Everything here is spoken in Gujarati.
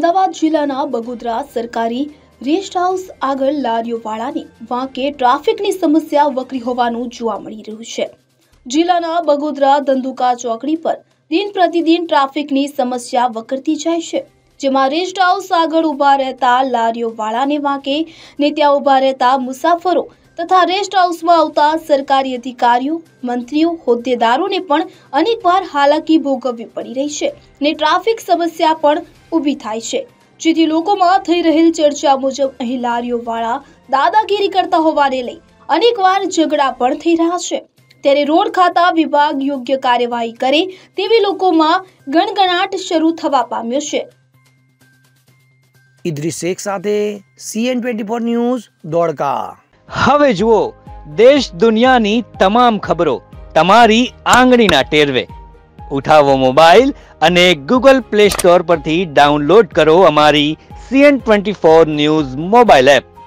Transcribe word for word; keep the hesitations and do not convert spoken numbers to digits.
અમદાવાદ જિલ્લાના બગોદરા સરકારી રેસ્ટ હાઉસ આગળ લારીઓવાળાની વાંકે ટ્રાફિકની સમસ્યા વકરી હોવાનું જોવા મળી રહ્યું છે। જિલ્લાના બગોદરા ધંધુકા ચોકડી પર દિન પ્રતિદિન ટ્રાફિકની સમસ્યા વકરતી જાય છે, જેમાં રેસ્ટ હાઉસ આગળ ઊભા રહેતા લારીઓવાળાને વાંકે ને ત્યાં ઊભા રહેતા મુસાફરો તથા રેસ્ટ હાઉસમાં આવતા સરકારી અધિકારીઓ, મંત્રીઓ, હોદ્દેદારોને પણ અનેકવાર હાલાકી ભોગવવી પડી રહી છે ને ટ્રાફિક સમસ્યા પણ ઊભી થાય છે, જેથી લોકોમાં થઈ રહેલ ચર્ચા મુજબ અહીં લારીઓવાળા દાદાગીરી કરતા હોવાને લઈ અનેકવાર ઝઘડા પણ થઈ રહ્યા છે। ત્યારે રોડ ખાતા વિભાગ યોગ્ય કાર્યવાહી કરે તેવી લોકોમાં ગણગણાટ શરૂ થવા પામ્યો છે। ઇદ્રીસ શેખ સાથે CN twenty four news Dholka. હવે જુઓ દેશ દુનિયાની તમામ ખબરો તમારી આંગળીના ટેરવે। ઉઠાવો મોબાઈલ અને ગૂગલ પ્લે સ્ટોર પરથી ડાઉનલોડ કરો અમારી CN twenty four news mobile app.